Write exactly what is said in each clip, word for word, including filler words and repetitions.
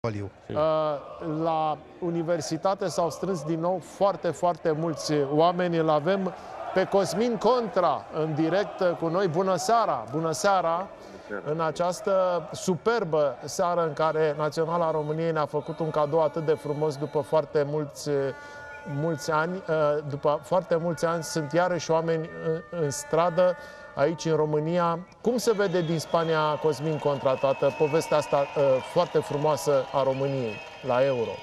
La universitate s-au strâns din nou foarte, foarte mulți oameni. Îl avem pe Cosmin Contra în direct cu noi. Bună seara! Bună seara! În această superbă seară în care Naționala României ne-a făcut un cadou atât de frumos după foarte mulți, mulți ani. După foarte mulți ani sunt iarăși oameni în, în stradă aici în România. Cum se vede din Spania, Cosmin Contra, toată povestea asta uh, foarte frumoasă a României la Euro?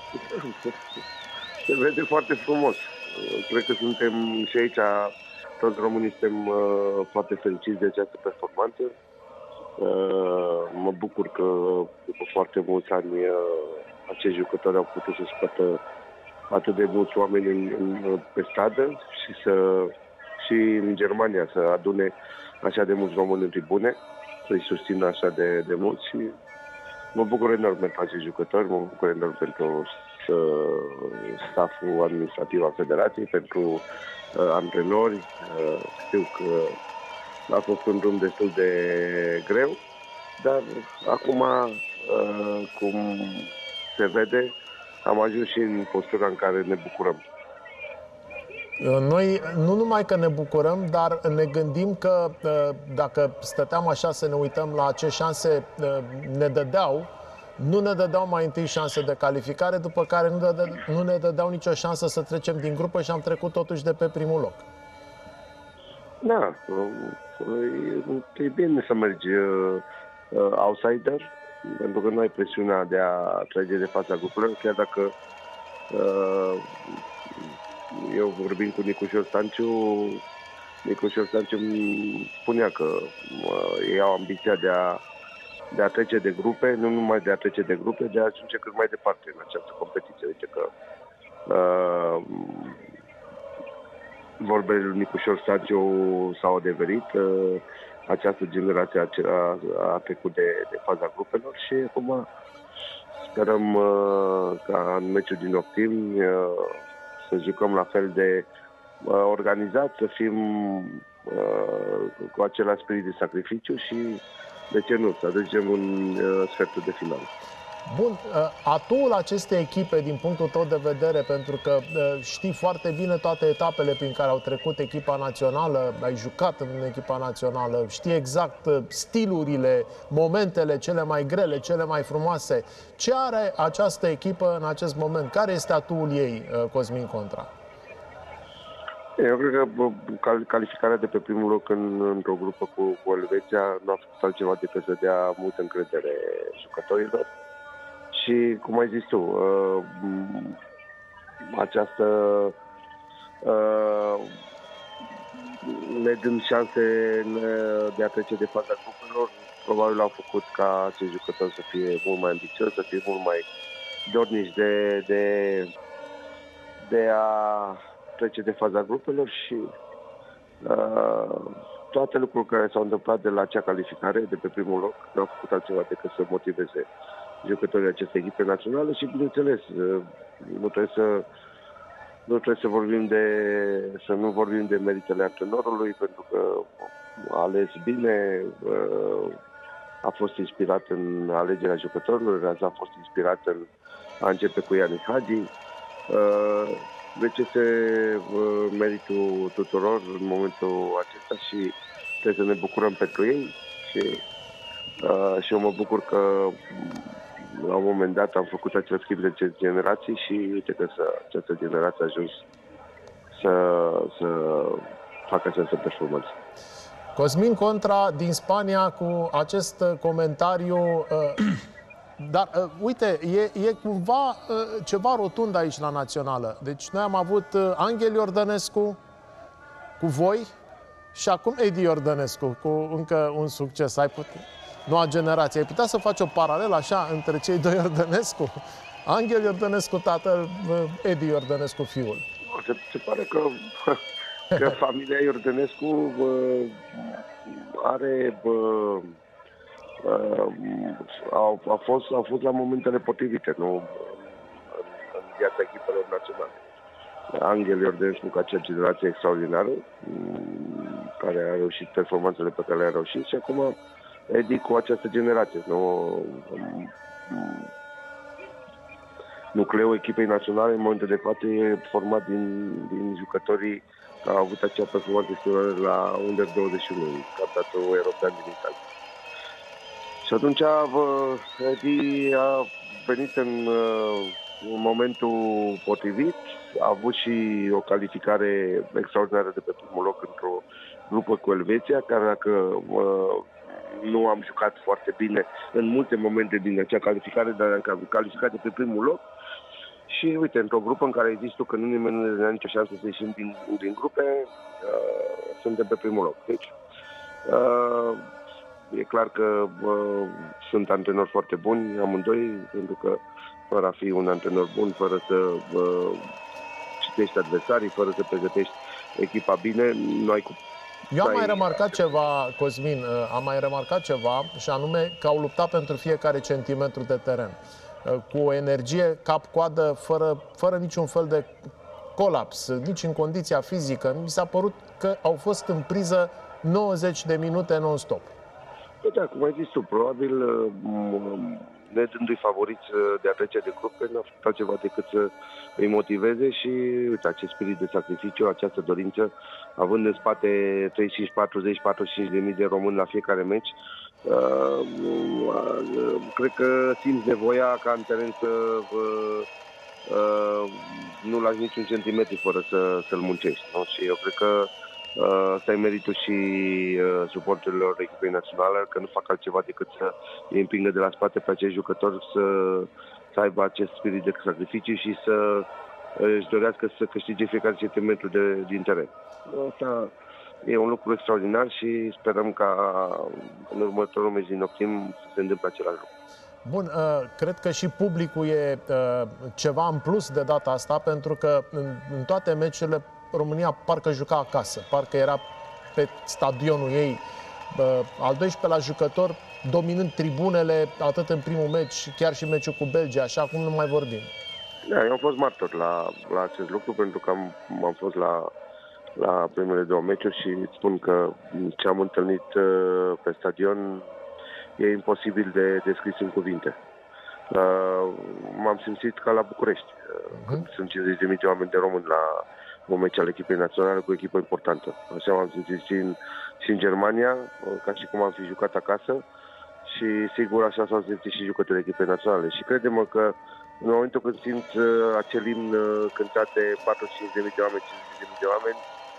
Se vede foarte frumos. Cred că suntem și aici, toți românii suntem uh, foarte fericiți de această performanță. Uh, mă bucur că după foarte mulți ani uh, acești jucători au putut să scoată atât de mulți oameni în, în, pe stradă și să și în Germania să adune așa de mulți români în tribune, să-i susțină așa de, de mulți și mă bucur enorm pentru acești jucători, mă bucur enorm pentru stafful administrativ al Federației, pentru uh, antrenori. Uh, știu că a fost un drum destul de greu, dar acum, uh, cum se vede, am ajuns și în postura în care ne bucurăm. Noi nu numai că ne bucurăm, dar ne gândim că dacă stăteam așa să ne uităm la ce șanse ne dădeau, nu ne dădeau mai întâi șanse de calificare, după care nu, dăde, nu ne dădeau nicio șansă să trecem din grupă și am trecut totuși de pe primul loc. Da, e bine să mergi outsider, pentru că nu ai presiunea de a trece de fața grupului, chiar dacă eu vorbind cu Nicușor Stanciu, Nicușor Stanciu îmi spunea că uh, ei au ambiția de a, de a trece de grupe, nu numai de a trece de grupe, de a ajunge cât mai departe în această competiție. Uite că uh, vorbele lui Nicușor Stanciu s-au adeverit, uh, această generație a, a, a trecut de, de faza grupelor și acum sperăm uh, ca în meciul din optim uh, să jucăm la fel de uh, organizat, să fim uh, cu același spirit de sacrificiu și, de ce nu, să aducem un uh, sfertul de final. Bun, uh, atul acestei echipe, din punctul tău de vedere, pentru că uh, știi foarte bine toate etapele prin care au trecut echipa națională, ai jucat în echipa națională, știi exact uh, stilurile, momentele cele mai grele, cele mai frumoase. Ce are această echipă în acest moment? Care este atul ei, uh, Cosmin Contra? Eu cred că calificarea de pe primul loc în, într-o grupă cu, cu Elveția nu a făcut altceva decât să dea multă încredere jucătorilor. Și, cum ai zis tu, uh, această uh, ne dând șanse de a trece de faza grupelor, probabil au făcut ca acești jucători să fie mult mai ambițioși, să fie mult mai dornici de, de, de a trece de faza grupelor și uh, toate lucrurile care s-au întâmplat de la acea calificare, de pe primul loc, nu au făcut altceva decât să motiveze jucătorii acestei echipe naționale și, bineînțeles, nu trebuie să nu trebuie să vorbim de să nu vorbim de meritele antrenorului, pentru că a ales bine, a fost inspirat în alegerea jucătorilor, a fost inspirat în a începe cu Ianic Hagi. Deci este meritul tuturor în momentul acesta și trebuie să ne bucurăm pentru ei și, și eu mă bucur că la un moment dat am făcut acel schimb de generații și uite că această generație a ajuns să, să facă această performanță. Cosmin Contra din Spania cu acest comentariu. Dar, uite, e, e cumva ceva rotund aici la Națională. Deci noi am avut Angel Iordănescu cu voi și acum Edi Iordănescu cu încă un succes. Ai putut... Noua generație. Ai putea să faci o paralelă așa între cei doi Iordănescu? Angel Iordănescu tatăl, Edi Iordănescu fiul. Se, se pare că, că familia Iordănescu are a, a, fost, a fost la momentele potrivite, nu în, în viața echipelor naționale. Angel Iordănescu cu acea generație extraordinară care a reușit performanțele pe care le-a reușit și acum Edi cu această generație. Nu, nucleul echipei naționale în momentul de față e format din, din jucătorii care au avut acea performanță extraordinară la Under douăzeci și unu, campionatul european din Italia. Și atunci Edi a venit în, în momentul potrivit, a avut și o calificare extraordinară de pe primul loc într-o grupă cu Elveția, care dacă uh, nu am jucat foarte bine în multe momente din acea calificare, dar am calificat de pe primul loc. Și uite, într-o grupă în care există că nu nimeni nu ne dă nicio șansă să ieșim din, din grupe, uh, suntem pe primul loc. Deci, uh, e clar că uh, sunt antrenori foarte buni, amândoi, pentru că fără a fi un antrenor bun, fără să uh, citești adversarii, fără să pregătești echipa bine, nu ai cum. Eu am mai remarcat ceva, Cosmin, am mai remarcat ceva, și anume că au luptat pentru fiecare centimetru de teren. Cu o energie cap-coadă, fără, fără niciun fel de colaps, nici în condiția fizică. Mi s-a părut că au fost în priză nouăzeci de minute non-stop. Da, cum ai zis tu, probabil ne dându-i favoriți de a trece de grupe, n-a făcut altceva decât să îi motiveze și, uite, acest spirit de sacrificiu, această dorință, având în spate treizeci și cinci, patruzeci, patruzeci și cinci de mii de români la fiecare meci, uh, uh, cred că simți nevoia ca în teren să uh, uh, nu lași niciun centimetru fără să, să-l muncești. Nu? Și eu cred că Asta uh, e meritul și uh, suporterilor echipei naționale, că nu fac altceva decât să îi împingă de la spate pe acești jucători să, să aibă acest spirit de sacrificiu și să uh, își dorească să câștige fiecare centimetru de, din teren. Asta e un lucru extraordinar și sperăm ca în următorul meci din Optim să se întâmple același lucru. Bun, cred că și publicul e ceva în plus de data asta, pentru că în toate meciurile România parcă juca acasă, parcă era pe stadionul ei, al doisprezecelea jucător, dominând tribunele, atât în primul meci, chiar și meciul cu Belgia, așa cum nu mai vorbim. Da, eu am fost martor la, la acest lucru, pentru că am, am fost la, la primele două meciuri și îți spun că ce am întâlnit pe stadion e imposibil de descris în cuvinte. Uh, m-am simțit ca la București, uh, când uh-huh. sunt cincizeci de mii de oameni de români la un meci al echipei naționale cu o echipă importantă. Așa m-am simțit și în, și în Germania, uh, ca și cum am fi jucat acasă, și sigur așa s-au simțit și jucătorii echipei naționale. Și crede-mă că în momentul când simți uh, acel imn uh, cântat de patruzeci și cinci de mii de oameni, cincizeci de mii de oameni,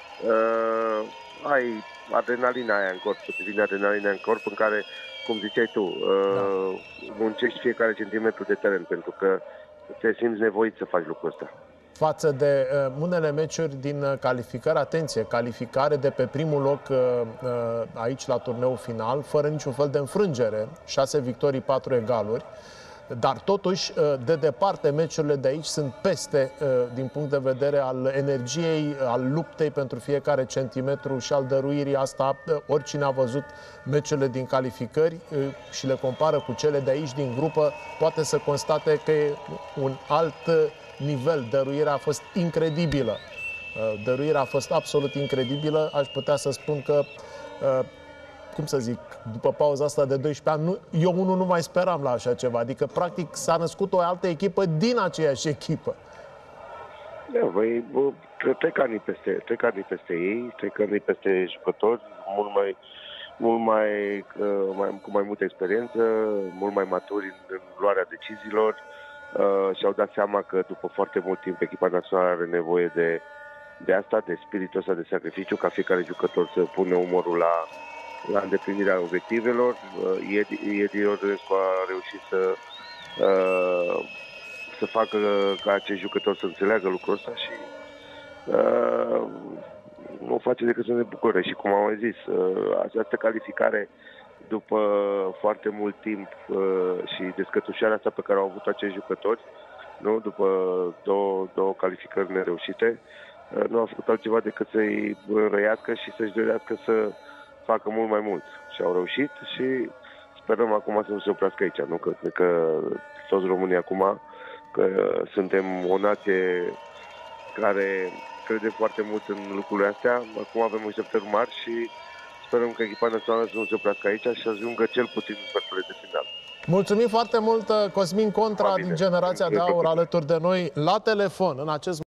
uh, ai adrenalina aia în corp, să te vine adrenalina în corp, în care, cum ziceai tu, uh, muncești fiecare centimetru de teren, pentru că te simți nevoit să faci lucrul ăsta. Față de uh, unele meciuri din uh, calificare, atenție, calificare de pe primul loc uh, uh, aici la turneul final, fără niciun fel de înfrângere, șase victorii, patru egaluri, dar totuși, uh, de departe, meciurile de aici sunt peste uh, din punct de vedere al energiei, al luptei pentru fiecare centimetru și al dăruirii. Asta, uh, oricine a văzut meciurile din calificări uh, și le compară cu cele de aici din grupă, poate să constate că e un alt uh, nivel. Dăruirea a fost incredibilă. Dăruirea a fost absolut incredibilă. Aș putea să spun că, cum să zic, după pauza asta de doisprezece ani, nu, eu unul nu mai speram la așa ceva. Adică, practic, s-a născut o altă echipă din aceeași echipă. Da, voi trec ani peste, trec ani peste ei, trec ani peste jucători, mult mai, mult mai, mai, cu mai multă experiență, mult mai maturi în, în luarea deciziilor. Uh, și-au dat seama că după foarte mult timp echipa națională are nevoie de, de asta, de spiritul ăsta de sacrificiu, ca fiecare jucător să pune umărul la, la îndeplinirea obiectivelor. Uh, Edi Iordănescu a reușit să, uh, să facă ca acești jucători să înțeleagă lucrul ăsta și uh, nu face decât să ne bucure. Și cum am mai zis, uh, această calificare după foarte mult timp uh, și descătușarea asta pe care au avut acești jucători, nu? După două, două calificări nereușite, uh, nu au făcut altceva decât să-i răiască și să-și dorească să facă mult mai mult. Și au reușit și sperăm acum să nu se oprească aici, nu? Că, că toți românii acum, că suntem o nație care crede foarte mult în lucrurile astea. Acum avem așteptări mari și sperăm că echipa națională să nu se oprească aici și să ajungă cel puțin în sferturile de final. Mulțumim foarte mult, Cosmin Contra, din Generația de Aur, alături de noi la telefon în acest